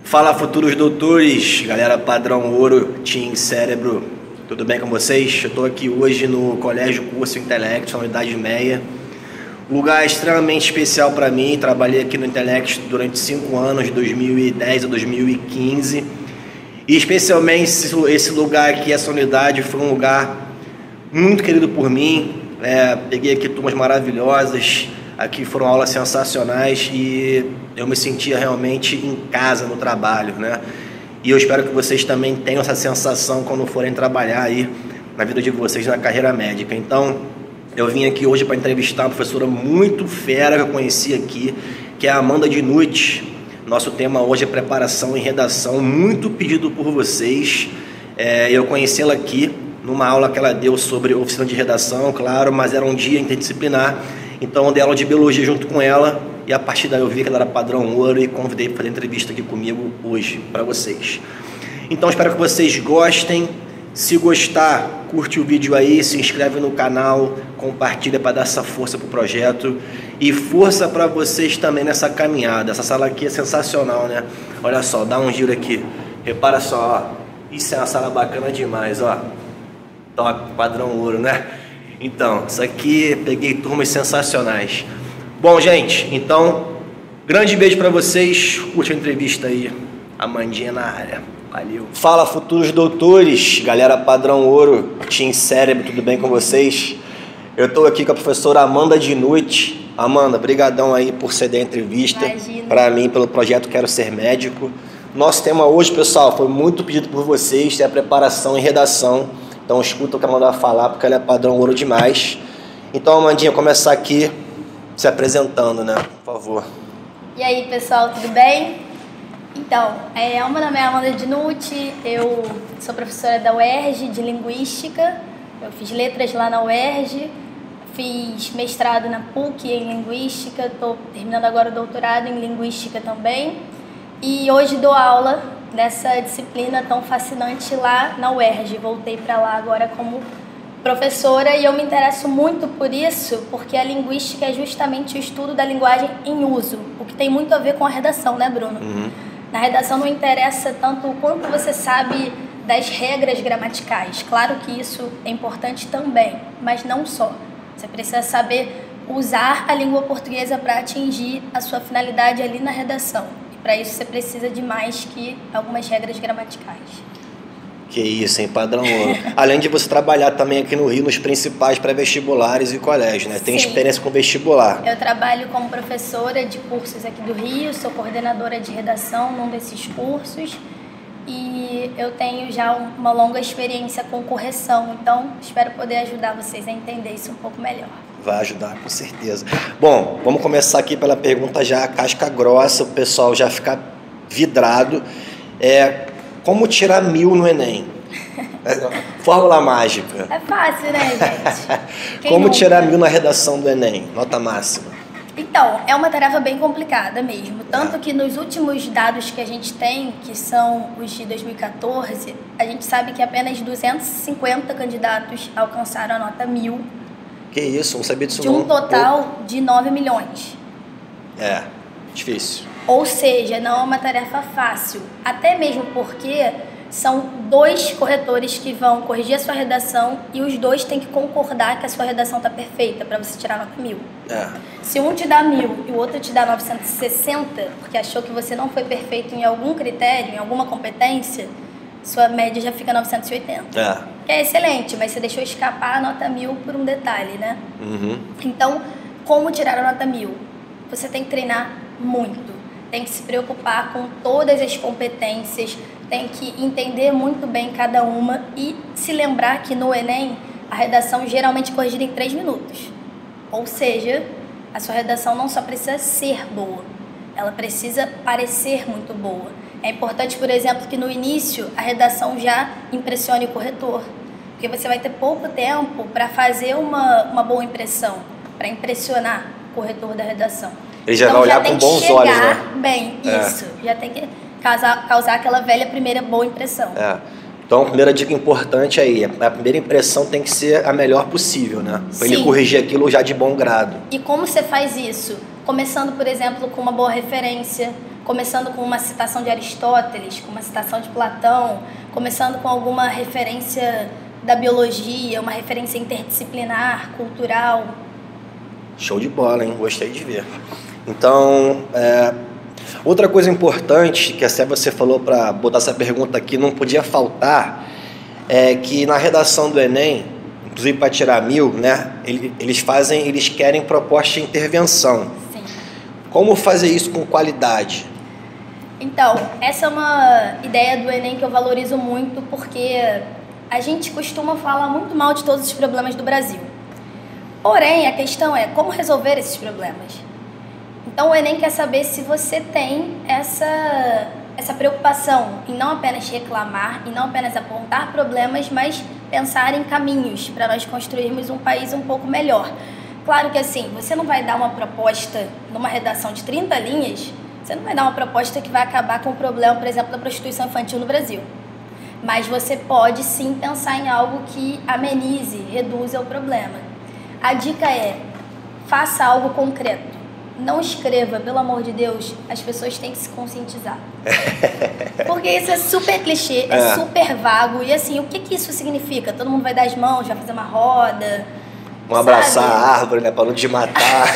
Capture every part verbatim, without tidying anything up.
Fala, futuros doutores, galera padrão ouro, Team Cérebro, tudo bem com vocês? Eu estou aqui hoje no Colégio Curso Intelect, na unidade meia. Lugar extremamente especial para mim. Trabalhei aqui no Intelect durante cinco anos, de dois mil e dez a dois mil e quinze. E especialmente esse lugar aqui, essa unidade, foi um lugar muito querido por mim. É, peguei aqui turmas maravilhosas, aqui foram aulas sensacionais e eu me sentia realmente em casa no trabalho, né? E eu espero que vocês também tenham essa sensação quando forem trabalhar aí na vida de vocês, na carreira médica. Então, eu vim aqui hoje para entrevistar uma professora muito fera que eu conheci aqui, que é a Amanda Dinucci. Nosso tema hoje é preparação e redação, muito pedido por vocês. É, eu conheci ela aqui numa aula que ela deu sobre oficina de redação, claro, mas era um dia interdisciplinar. Então eu dei aula de biologia junto com ela e a partir daí eu vi que ela era padrão ouro e convidei para fazer entrevista aqui comigo hoje para vocês. Então espero que vocês gostem. Se gostar, curte o vídeo aí, se inscreve no canal, compartilha para dar essa força pro projeto e força para vocês também nessa caminhada. Essa sala aqui é sensacional, né? Olha só, dá um giro aqui. Repara só, ó. Isso é uma sala bacana demais, ó. Top, padrão ouro, né? Então, isso aqui, peguei turmas sensacionais. Bom, gente, então, grande beijo para vocês. Curte a entrevista aí. Amandinha na área. Valeu. Fala, futuros doutores, galera padrão ouro, Team Cérebro, tudo bem com vocês? Eu tô aqui com a professora Amanda Dinucci. Amanda, brigadão aí por ceder a entrevista. Para mim, pelo projeto Quero Ser Médico. Nosso tema hoje, pessoal, foi muito pedido por vocês, é a preparação e redação. Então escuta o que a Amanda vai falar, porque ela é padrão ouro demais. Então, Amandinha, começar aqui se apresentando, né? Por favor. E aí, pessoal, tudo bem? Então, é, meu nome é Amanda Dinucci, eu sou professora da U E R J de Linguística. Eu fiz letras lá na U E R J, fiz mestrado na P U C em Linguística, estou terminando agora o doutorado em Linguística também. E hoje dou aula nessa disciplina tão fascinante lá na U E R J. Voltei para lá agora como professora e eu me interesso muito por isso, porque a linguística é justamente o estudo da linguagem em uso, o que tem muito a ver com a redação, né, Bruno? Uhum. Na redação não interessa tanto o quanto você sabe das regras gramaticais. Claro que isso é importante também, mas não só. Você precisa saber usar a língua portuguesa para atingir a sua finalidade ali na redação. E para isso você precisa de mais que algumas regras gramaticais. Que isso, hein? Padrão ouro. Além de você trabalhar também aqui no Rio nos principais pré-vestibulares e colégios, né? Tem Sim. experiência com vestibular. Eu trabalho como professora de cursos aqui do Rio, sou coordenadora de redação num desses cursos e eu tenho já uma longa experiência com correção, então espero poder ajudar vocês a entender isso um pouco melhor. Vai ajudar, com certeza. Bom, vamos começar aqui pela pergunta já casca grossa, o pessoal já fica vidrado. É... Como tirar mil no Enem? Fórmula mágica. É fácil, né, gente? Quem Como nunca? tirar mil na redação do Enem? Nota máxima. Então, é uma tarefa bem complicada mesmo. Tanto É. que nos últimos dados que a gente tem, que são os de dois mil e quatorze, a gente sabe que apenas duzentos e cinquenta candidatos alcançaram a nota mil. Que isso, não sabia disso de não. um total de nove milhões. É, difícil. Ou seja, não é uma tarefa fácil, até mesmo porque são dois corretores que vão corrigir a sua redação e os dois têm que concordar que a sua redação está perfeita para você tirar nota mil. É. Se um te dá mil e o outro te dá novecentos e sessenta, porque achou que você não foi perfeito em algum critério, em alguma competência, sua média já fica novecentos e oitenta. É. Que é excelente, mas você deixou escapar a nota mil por um detalhe, né? Uhum. Então, como tirar a nota mil? Você tem que treinar muito. Tem que se preocupar com todas as competências, tem que entender muito bem cada uma e se lembrar que no Enem a redação geralmente é corrigida em três minutos. Ou seja, a sua redação não só precisa ser boa, ela precisa parecer muito boa. É importante, por exemplo, que no início a redação já impressione o corretor, porque você vai ter pouco tempo para fazer uma, uma boa impressão, para impressionar o corretor da redação. Ele já então, vai olhar já com bons olhos, né? Bem, É. isso. Já tem que causar, causar aquela velha primeira boa impressão. É. Então, a primeira dica importante aí, a primeira impressão tem que ser a melhor possível, né? Para ele corrigir aquilo já de bom grado. E como você faz isso? Começando, por exemplo, com uma boa referência, começando com uma citação de Aristóteles, com uma citação de Platão, começando com alguma referência da biologia, uma referência interdisciplinar, cultural. Show de bola, hein? Gostei de ver. Então, é, outra coisa importante, que até você falou para botar essa pergunta aqui, não podia faltar, é que na redação do Enem, inclusive para tirar mil, né, eles fazem, eles querem proposta de intervenção. Sim. Como fazer isso com qualidade? Então, essa é uma ideia do Enem que eu valorizo muito, porque a gente costuma falar muito mal de todos os problemas do Brasil. Porém, a questão é como resolver esses problemas. Então, o Enem quer saber se você tem essa, essa preocupação em não apenas reclamar, em não apenas apontar problemas, mas pensar em caminhos para nós construirmos um país um pouco melhor. Claro que assim, você não vai dar uma proposta numa redação de trinta linhas, você não vai dar uma proposta que vai acabar com o problema, por exemplo, da prostituição infantil no Brasil. Mas você pode sim pensar em algo que amenize, reduza o problema. A dica é, faça algo concreto. Não escreva, pelo amor de Deus, as pessoas têm que se conscientizar. Porque isso é super clichê, é, é super vago. E assim, o que, que isso significa? Todo mundo vai dar as mãos, vai fazer uma roda. Um abraçar a árvore, né? Para não desmatar.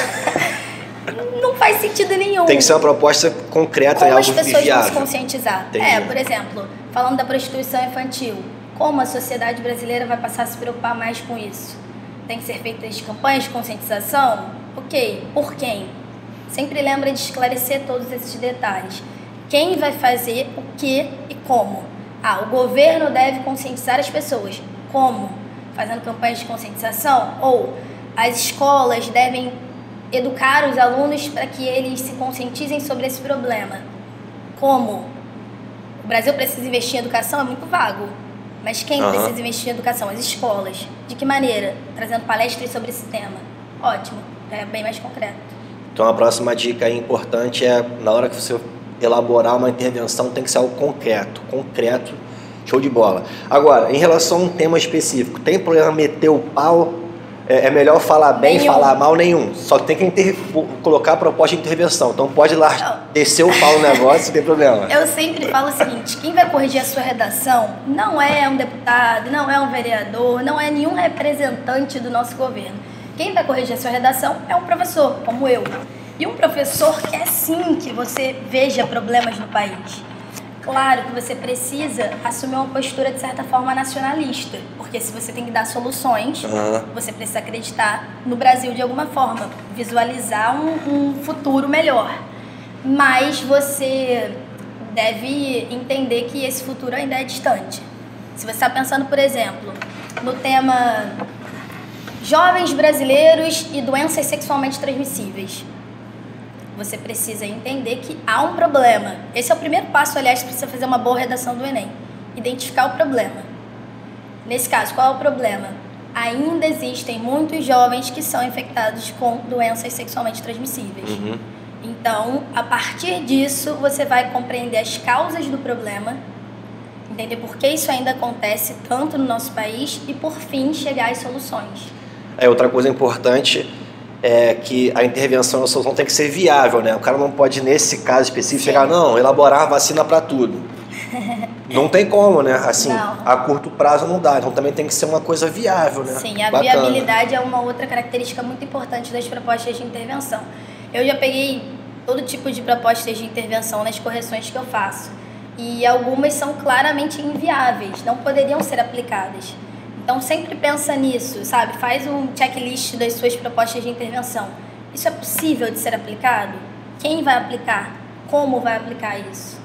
Não faz sentido nenhum. Tem que ser uma proposta concreta e algo viável. Como as pessoas vão se conscientizar? Entendi. É, por exemplo, falando da prostituição infantil, como a sociedade brasileira vai passar a se preocupar mais com isso? Tem que ser feitas campanhas de conscientização? Ok, por quem? Sempre lembra de esclarecer todos esses detalhes. Quem vai fazer o que e como? Ah, o governo deve conscientizar as pessoas. Como? Fazendo campanhas de conscientização? Ou as escolas devem educar os alunos para que eles se conscientizem sobre esse problema? Como? O Brasil precisa investir em educação? É muito vago. Mas quem uhum. precisa investir em educação? As escolas. De que maneira? Trazendo palestras sobre esse tema. Ótimo, é bem mais concreto. Então a próxima dica aí importante é, na hora que você elaborar uma intervenção, tem que ser algo concreto. Concreto, show de bola. Agora, em relação a um tema específico, tem problema meter o pau? É, é melhor falar bem, nenhum. Falar mal? Nenhum. Só tem que inter... colocar a proposta de intervenção. Então pode ir lá eu... descer o pau no negócio, não tem problema. Eu sempre falo o seguinte, quem vai corrigir a sua redação não é um deputado, não é um vereador, não é nenhum representante do nosso governo. Quem vai corrigir a sua redação é um professor, como eu. E um professor quer sim que você veja problemas no país. Claro que você precisa assumir uma postura, de certa forma, nacionalista. Porque se você tem que dar soluções, uhum. você precisa acreditar no Brasil de alguma forma. Visualizar um, um futuro melhor. Mas você deve entender que esse futuro ainda é distante. Se você está pensando, por exemplo, no tema jovens brasileiros e doenças sexualmente transmissíveis, você precisa entender que há um problema. Esse é o primeiro passo, aliás, para você fazer uma boa redação do Enem. Identificar o problema. Nesse caso, qual é o problema? Ainda existem muitos jovens que são infectados com doenças sexualmente transmissíveis. Uhum. Então, a partir disso, você vai compreender as causas do problema, entender por que isso ainda acontece tanto no nosso país e, por fim, chegar às soluções. É, outra coisa importante é que a intervenção e a solução tem que ser viável, né? O cara não pode, nesse caso específico, chegar, não, elaborar vacina para tudo. Não tem como, né? Assim, não. A curto prazo não dá. Então também tem que ser uma coisa viável, né? Sim, a Bacana. Viabilidade é uma outra característica muito importante das propostas de intervenção. Eu já peguei todo tipo de propostas de intervenção nas correções que eu faço. E algumas são claramente inviáveis, não poderiam ser aplicadas. Então sempre pensa nisso, sabe? Faz um checklist das suas propostas de intervenção. Isso é possível de ser aplicado? Quem vai aplicar? Como vai aplicar isso?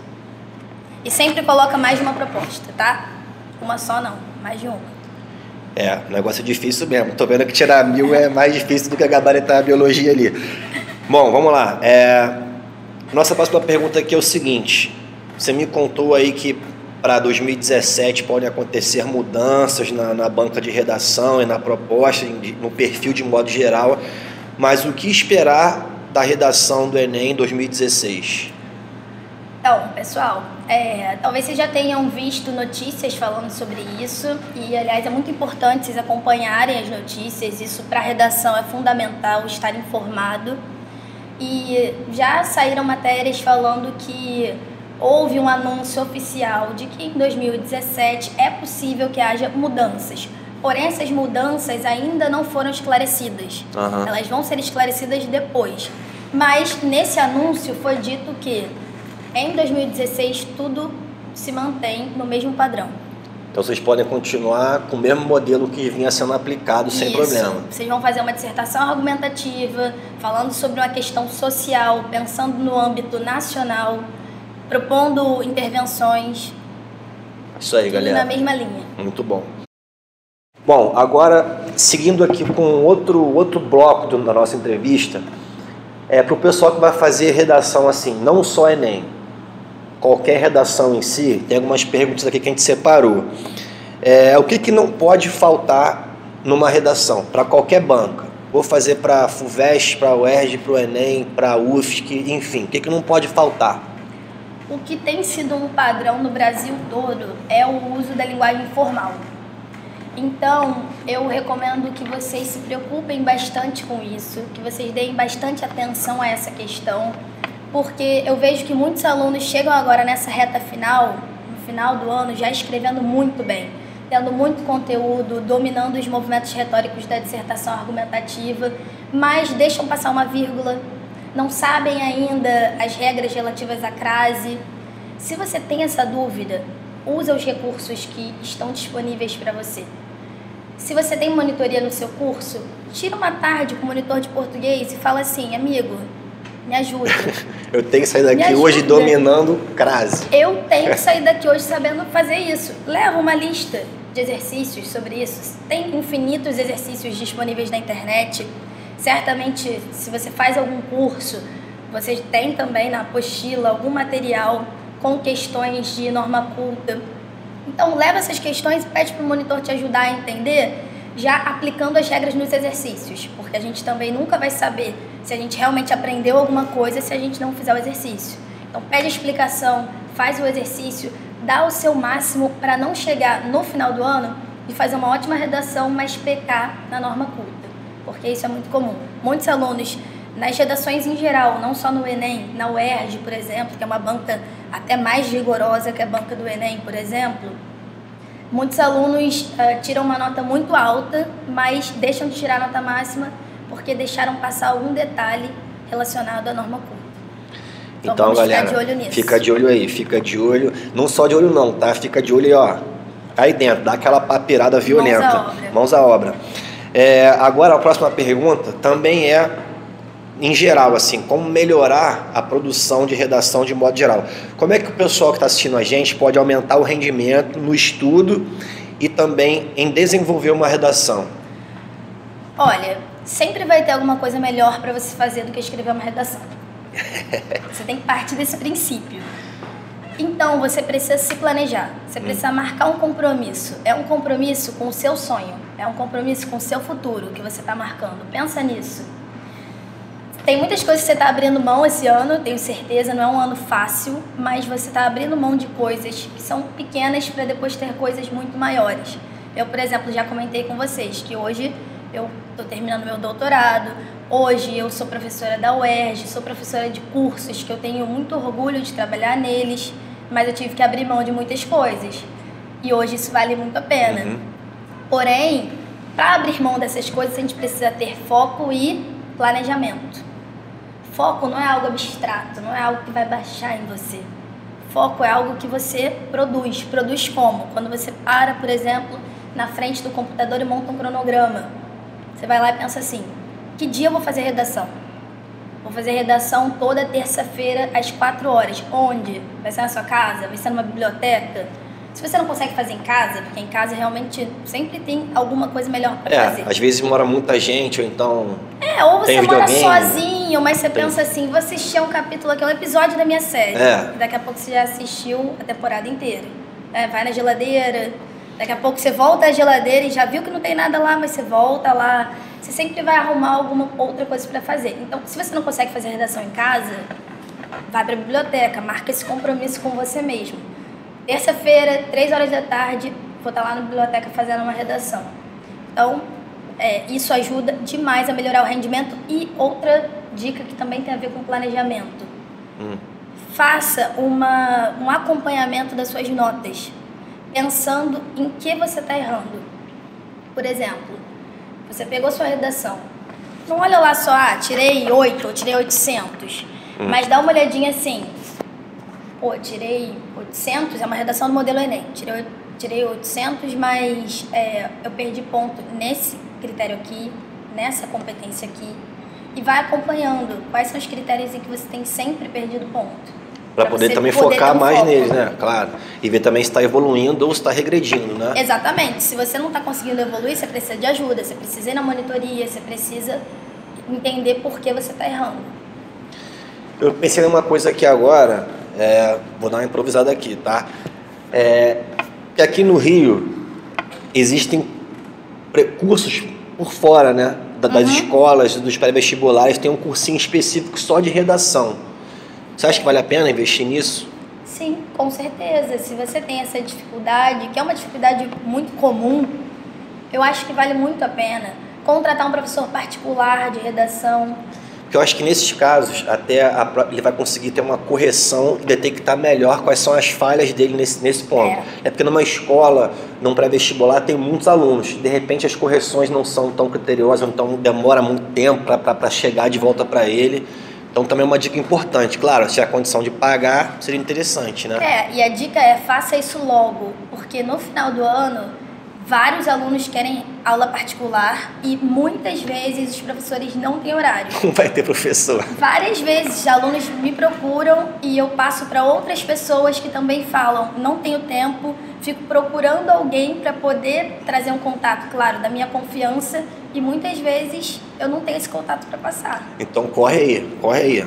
E sempre coloca mais de uma proposta, tá? Uma só não, mais de uma. É, o negócio é difícil mesmo. Tô vendo que tirar mil é mais difícil do que gabaritar a biologia ali. Bom, vamos lá. É... Nossa próxima pergunta aqui é o seguinte. Você me contou aí que para dois mil e dezessete podem acontecer mudanças na, na banca de redação e na proposta, no perfil de modo geral, mas o que esperar da redação do Enem em dois mil e dezesseis? Então, pessoal, é, talvez vocês já tenham visto notícias falando sobre isso e, aliás, é muito importante vocês acompanharem as notícias. Isso para a redação é fundamental, estar informado. E já saíram matérias falando que houve um anúncio oficial de que em dois mil e dezessete é possível que haja mudanças. Porém, essas mudanças ainda não foram esclarecidas. Uhum. Elas vão ser esclarecidas depois. Mas nesse anúncio foi dito que em dois mil e dezesseis tudo se mantém no mesmo padrão. Então vocês podem continuar com o mesmo modelo que vinha sendo aplicado sem Isso. problema. Vocês vão fazer uma dissertação argumentativa, falando sobre uma questão social, pensando no âmbito nacional, propondo intervenções. Isso aí, tudo galera. na mesma linha. Muito bom. Bom, agora, seguindo aqui com outro, outro bloco do, da nossa entrevista, é para o pessoal que vai fazer redação assim, não só Enem, qualquer redação em si, tem algumas perguntas aqui que a gente separou. É, o que, que não pode faltar numa redação, para qualquer banca? Vou fazer para a FUVEST, para a U E R J, para o Enem, para a U F S C, enfim, o que, que não pode faltar? O que tem sido um padrão no Brasil todo é o uso da linguagem formal. Então, eu recomendo que vocês se preocupem bastante com isso, que vocês deem bastante atenção a essa questão, porque eu vejo que muitos alunos chegam agora nessa reta final, no final do ano, já escrevendo muito bem, tendo muito conteúdo, dominando os movimentos retóricos da dissertação argumentativa, mas deixam passar uma vírgula, não sabem ainda as regras relativas à crase. Se você tem essa dúvida, usa os recursos que estão disponíveis para você. Se você tem monitoria no seu curso, tira uma tarde com o monitor de português e fala assim, amigo, me ajuda. Eu tenho que sair daqui hoje dominando crase. Eu tenho que sair daqui hoje sabendo fazer isso. Leva uma lista de exercícios sobre isso. Tem infinitos exercícios disponíveis na internet. Certamente, se você faz algum curso, você tem também na apostila algum material com questões de norma culta. Então, leva essas questões e pede para o monitor te ajudar a entender, já aplicando as regras nos exercícios, porque a gente também nunca vai saber se a gente realmente aprendeu alguma coisa se a gente não fizer o exercício. Então, pede a explicação, faz o exercício, dá o seu máximo para não chegar no final do ano e fazer uma ótima redação, mas pecar na norma culta, porque isso é muito comum. Muitos alunos, nas redações em geral, não só no Enem, na U E R J, por exemplo, que é uma banca até mais rigorosa que a banca do Enem, por exemplo, muitos alunos uh, tiram uma nota muito alta, mas deixam de tirar a nota máxima porque deixaram passar algum detalhe relacionado à norma culta. Então, então vamos galera, ficar de olho nisso. Fica de olho aí, fica de olho, não só de olho não, tá? Fica de olho aí, ó, aí dentro, dá aquela papirada violenta. Mãos à obra. Mãos à obra. É, agora a próxima pergunta também é em geral, assim, como melhorar a produção de redação de modo geral. Como é que o pessoal que está assistindo a gente pode aumentar o rendimento no estudo e também em desenvolver uma redação? Olha, sempre vai ter alguma coisa melhor para você fazer do que escrever uma redação. Você tem que partir desse princípio. Então, você precisa se planejar, você precisa hum. marcar um compromisso. É um compromisso com o seu sonho, é um compromisso com o seu futuro que você está marcando. Pensa nisso. Tem muitas coisas que você está abrindo mão esse ano, tenho certeza, não é um ano fácil, mas você está abrindo mão de coisas que são pequenas para depois ter coisas muito maiores. Eu, por exemplo, já comentei com vocês que hoje eu estou terminando meu doutorado, hoje eu sou professora da U E R J, sou professora de cursos que eu tenho muito orgulho de trabalhar neles, mas eu tive que abrir mão de muitas coisas e hoje isso vale muito a pena. Uhum. Porém, para abrir mão dessas coisas a gente precisa ter foco e planejamento. Foco não é algo abstrato, não é algo que vai baixar em você. Foco é algo que você produz. Produz como? Quando você para, por exemplo, na frente do computador e monta um cronograma. Você vai lá e pensa assim, que dia eu vou fazer redação? Vou fazer redação toda terça-feira às quatro horas. Onde? Vai ser na sua casa? Vai ser numa biblioteca? Se você não consegue fazer em casa, porque em casa realmente sempre tem alguma coisa melhor para é, fazer. Às vezes mora muita gente, ou então... É, ou você mora sozinho, mas você tem... pensa assim, vou assistir um capítulo aqui, um episódio da minha série. É. E daqui a pouco você já assistiu a temporada inteira. É, vai na geladeira, daqui a pouco você volta à geladeira e já viu que não tem nada lá, mas você volta lá. Você sempre vai arrumar alguma outra coisa para fazer. Então, se você não consegue fazer redação em casa, vai para a biblioteca, marca esse compromisso com você mesmo. Terça-feira, três horas da tarde, vou estar lá na biblioteca fazendo uma redação. Então, é, isso ajuda demais a melhorar o rendimento. E outra dica que também tem a ver com planejamento. Hum. Faça uma, um acompanhamento das suas notas, pensando em que você está errando. Por exemplo, você pegou sua redação. Não olha lá só, ah, tirei oito ou tirei oitocentos. Hum. Mas dá uma olhadinha assim. Pô, tirei oitocentos, é uma redação do modelo Enem. Tirei, tirei oitocentos, mas é, eu perdi ponto nesse critério aqui, nessa competência aqui. E vai acompanhando quais são os critérios em que você tem sempre perdido ponto. Para poder também poder focar um mais foco. neles, né? Claro. E ver também se está evoluindo ou se está regredindo, né? Exatamente. Se você não está conseguindo evoluir, você precisa de ajuda, você precisa ir na monitoria, você precisa entender por que você está errando. Eu pensei numa coisa aqui agora, é, vou dar uma improvisada aqui, tá? É, que aqui no Rio existem cursos por fora, né? Das uhum. escolas, dos pré-vestibulares, tem um cursinho específico só de redação. Você acha que vale a pena investir nisso? Sim, com certeza. Se você tem essa dificuldade, que é uma dificuldade muito comum, eu acho que vale muito a pena contratar um professor particular de redação. Porque eu acho que nesses casos, até a, ele vai conseguir ter uma correção e detectar melhor quais são as falhas dele nesse, nesse ponto. É. é porque numa escola, num pré-vestibular, tem muitos alunos. De repente as correções não são tão criteriosas, então demora muito tempo para chegar de volta para ele. Então também é uma dica importante. Claro, se a condição de pagar, seria interessante, né? É, e a dica é, faça isso logo, porque no final do ano, vários alunos querem aula particular e muitas vezes os professores não têm horário. Não vai ter professor. Várias vezes alunos me procuram e eu passo para outras pessoas que também falam, não tenho tempo, fico procurando alguém para poder trazer um contato, claro, da minha confiança, e muitas vezes eu não tenho esse contato para passar. Então corre aí, corre aí.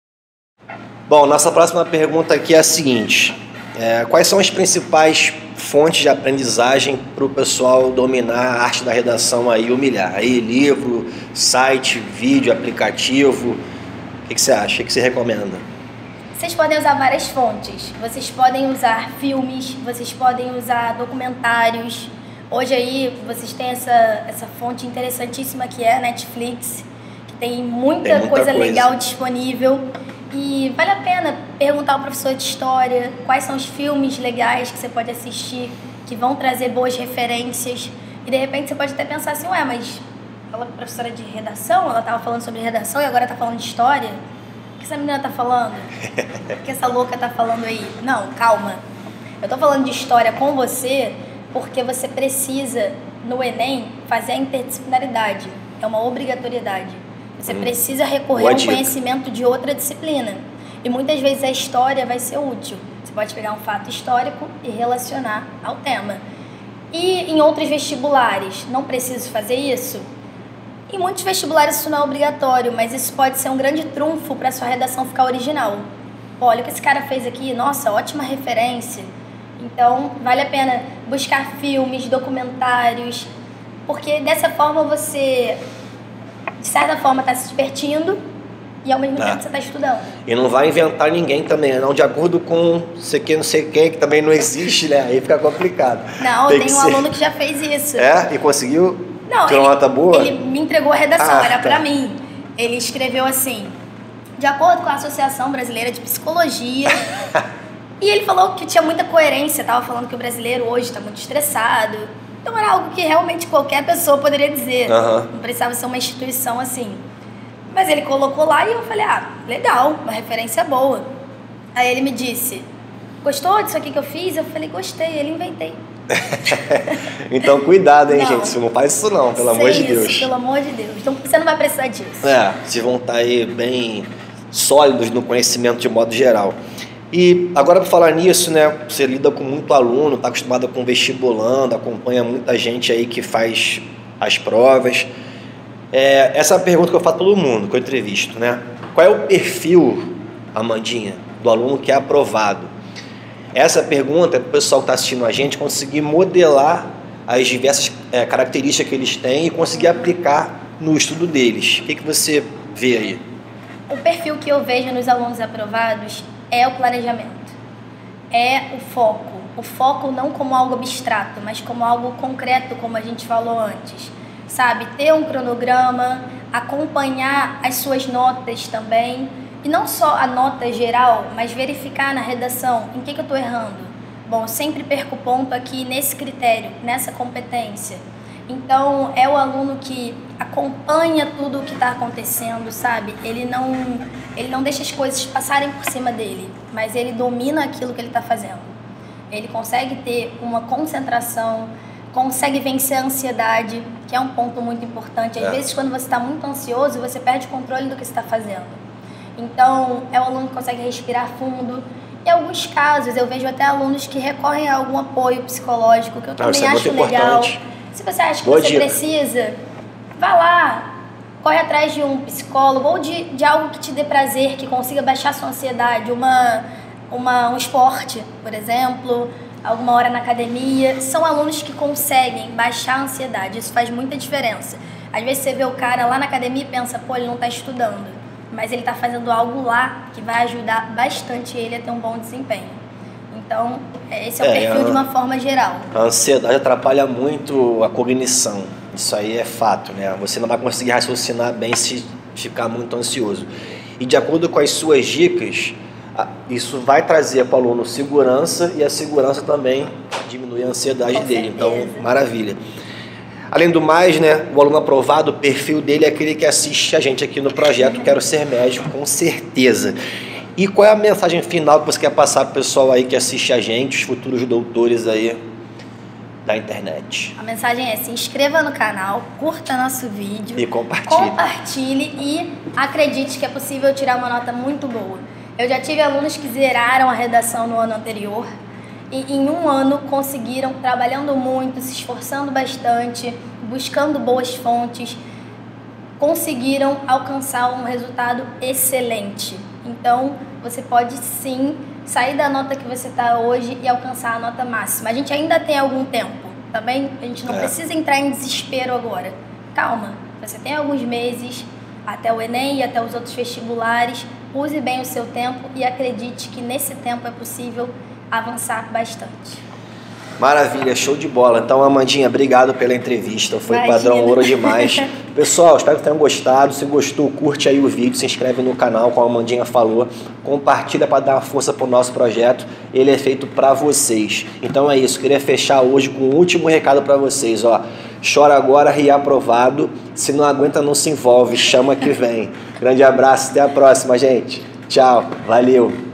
Bom, nossa próxima pergunta aqui é a seguinte. É, quais são as principais fontes de aprendizagem para o pessoal dominar a arte da redação aí, humilhar? Aí, livro, site, vídeo, aplicativo. O que, que você acha? O que, que você recomenda? Vocês podem usar várias fontes. Vocês podem usar filmes, vocês podem usar documentários. Hoje aí vocês têm essa, essa fonte interessantíssima que é a Netflix, que tem muita, tem muita coisa, coisa legal disponível. E vale a pena perguntar ao professor de história quais são os filmes legais que você pode assistir, que vão trazer boas referências. E de repente você pode até pensar assim, ué, mas ela é professora de redação, ela estava falando sobre redação e agora está falando de história? O que essa menina está falando? O que essa louca está falando aí? Não, calma. Eu estou falando de história com você porque você precisa, no Enem, fazer a interdisciplinaridade. É uma obrigatoriedade. Você hum. precisa recorrer a um conhecimento de outra disciplina. E muitas vezes a história vai ser útil. Você pode pegar um fato histórico e relacionar ao tema. E em outros vestibulares, não preciso fazer isso? Em muitos vestibulares isso não é obrigatório, mas isso pode ser um grande trunfo para a sua redação ficar original. Olha o que esse cara fez aqui, nossa, ótima referência. Então, vale a pena buscar filmes, documentários, porque dessa forma você, de certa forma, está se divertindo e ao mesmo tá. tempo você está estudando. E não vai inventar ninguém também, não de acordo com sei que não sei quem, que também não existe, né? Aí fica complicado. Não, tem, tem um ser... aluno que já fez isso. É? E conseguiu? Não, tirou uma nota boa? Ele me entregou a redação, ah, era tá. para mim. Ele escreveu assim, de acordo com a Associação Brasileira de Psicologia... E ele falou que tinha muita coerência, estava falando que o brasileiro hoje está muito estressado. Então era algo que realmente qualquer pessoa poderia dizer. Uhum. Não precisava ser uma instituição assim. Mas ele colocou lá e eu falei, ah, legal, uma referência boa. Aí ele me disse, gostou disso aqui que eu fiz? Eu falei, gostei, ele inventei. Então cuidado, hein, não. gente, você não faz isso não, pelo Sem amor de isso, Deus. Pelo amor de Deus, então você não vai precisar disso. É, vocês vão estar aí bem sólidos no conhecimento de modo geral. E agora, por falar nisso, né, você lida com muito aluno, está acostumado com vestibulando, acompanha muita gente aí que faz as provas. É, essa é a pergunta que eu faço para todo mundo, que eu entrevisto, né? Qual é o perfil, Amandinha, do aluno que é aprovado? Essa pergunta é para o pessoal que está assistindo a gente conseguir modelar as diversas é, características que eles têm e conseguir aplicar no estudo deles. O que, que você vê aí? O perfil que eu vejo nos alunos aprovados é o planejamento, é o foco. O foco não como algo abstrato, mas como algo concreto, como a gente falou antes. Sabe, ter um cronograma, acompanhar as suas notas também. E não só a nota geral, mas verificar na redação em que, que eu estou errando. Bom, eu sempre perco ponto aqui nesse critério, nessa competência. Então, é o aluno que acompanha tudo o que está acontecendo, sabe? Ele não, ele não deixa as coisas passarem por cima dele, mas ele domina aquilo que ele está fazendo. Ele consegue ter uma concentração, consegue vencer a ansiedade, que é um ponto muito importante. Às é. vezes, quando você está muito ansioso, você perde o controle do que você está fazendo. Então, é o aluno que consegue respirar fundo. Em alguns casos, eu vejo até alunos que recorrem a algum apoio psicológico, que eu também ah, acho é legal. Importante. Se você acha que Boa você dica. precisa, vá lá, corre atrás de um psicólogo ou de, de algo que te dê prazer, que consiga baixar sua ansiedade, uma, uma, um esporte, por exemplo, alguma hora na academia. São alunos que conseguem baixar a ansiedade, isso faz muita diferença. Às vezes você vê o cara lá na academia e pensa, pô, ele não está estudando. Mas ele está fazendo algo lá que vai ajudar bastante ele a ter um bom desempenho. Então, esse é o é, perfil a, de uma forma geral. A ansiedade atrapalha muito a cognição. Isso aí é fato, né? Você não vai conseguir raciocinar bem se ficar muito ansioso. E de acordo com as suas dicas, isso vai trazer para o aluno segurança e a segurança também diminui a ansiedade com dele. Certeza. Então, maravilha. Além do mais, né, o aluno aprovado, o perfil dele é aquele que assiste a gente aqui no projeto Quero Ser Médico, com certeza. E qual é a mensagem final que você quer passar para o pessoal aí que assiste a gente, os futuros doutores aí da internet? A mensagem é: se inscreva no canal, curta nosso vídeo. E compartilhe. Compartilhe e acredite que é possível tirar uma nota muito boa. Eu já tive alunos que zeraram a redação no ano anterior. E em um ano conseguiram, trabalhando muito, se esforçando bastante, buscando boas fontes, conseguiram alcançar um resultado excelente. Então, você pode sim sair da nota que você está hoje e alcançar a nota máxima. A gente ainda tem algum tempo, tá bem? A gente não é. precisa entrar em desespero agora. Calma, você tem alguns meses até o Enem e até os outros vestibulares. Use bem o seu tempo e acredite que nesse tempo é possível avançar bastante. Maravilha, show de bola. Então, Amandinha, obrigado pela entrevista. Foi Imagina. padrão ouro demais. Pessoal, espero que tenham gostado. Se gostou, curte aí o vídeo, se inscreve no canal, como a Amandinha falou. Compartilha para dar uma força para o nosso projeto. Ele é feito para vocês. Então é isso. Queria fechar hoje com um último recado para vocês. Ó, chora agora, ri aprovado. Se não aguenta, não se envolve. Chama que vem. Grande abraço. Até a próxima, gente. Tchau. Valeu.